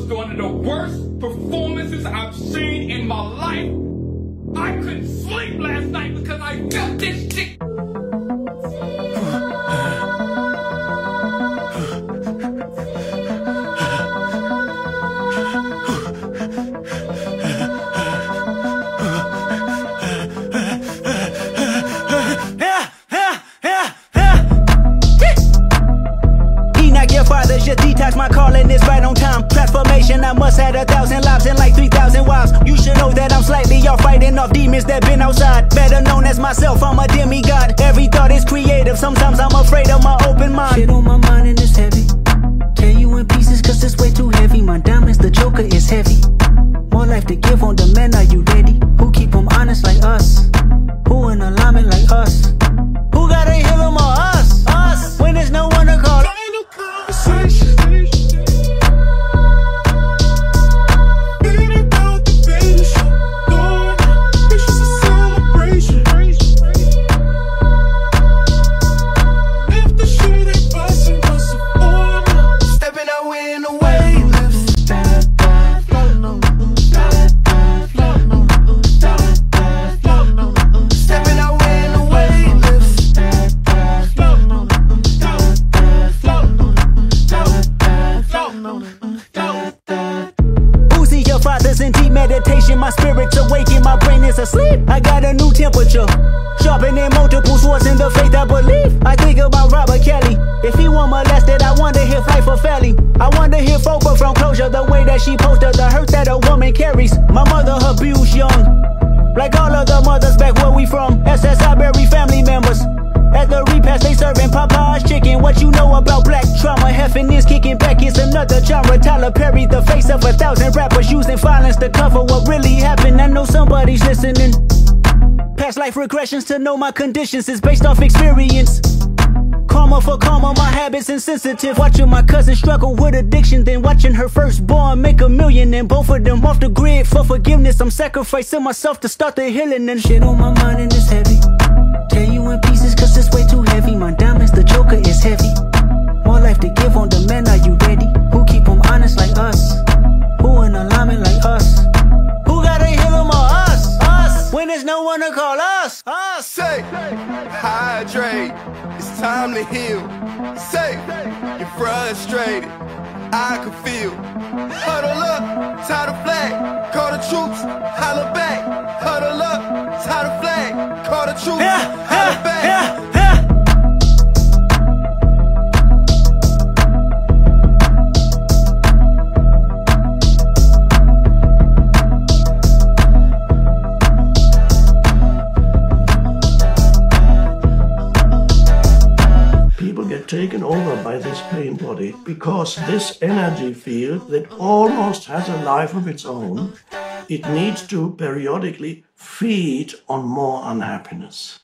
was one of the worst performances I've seen in my life. I couldn't sleep last night because I felt this shit. Should detox, my calling is right on time. Transformation, I must have 1,000 lives and like 3,000 wives. You should know that I'm slightly off, fighting off demons that been outside. Better known as myself, I'm a demigod. Every thought is creative, sometimes I'm afraid of my open mind. Shit on my mind and it's heavy. Tear you in pieces cause it's way too heavy. My diamonds, the joker is heavy. More life to give on demand, are you ready? Who keep them honest like us? Who in alignment like us? Who gotta heal them or us? Us, when there's no one to call. In deep meditation, my spirit's awakened, my brain is asleep. I got a new temperature, sharpening multiple swords in the faith I believe. I think about Robert Kelly. If he were molested, I wonder if life were failing. I wonder if Oprah from Closure, the way that she posted the hurt that a woman carries. My mother abused young, like all of the mothers back where we from. SSI bury family members. At the repast they serving Popeye's chicken. What you know about black trauma? Heffing is kicking back, it's another genre. Tyler Perry, the face of 1,000 rappers, using violence to cover what really happened. I know somebody's listening. Past life regressions to know my conditions is based off experience. Karma for karma, my habits insensitive. Watching my cousin struggle with addiction, then watching her firstborn make $1 million, and both of them off the grid for forgiveness. I'm sacrificing myself to start the healing, and shit on my mind and it's heavy. Tear you in pieces cause it's way too heavy. My diamonds, the joker is heavy. More life to give on demand, are you ready? Who keep them honest like us? Who in alignment like us? Who gotta heal them or us? Us, when there's no one to call us? Us. Say, hydrate, it's time to heal. Say, you're frustrated, I can feel. Huddle up, tie the flag, call the troops, holler back. Huddle up, tie the flag, call the troops, holler back. People get taken over by this pain body because this energy field that almost has a life of its own, it needs to periodically feed on more unhappiness.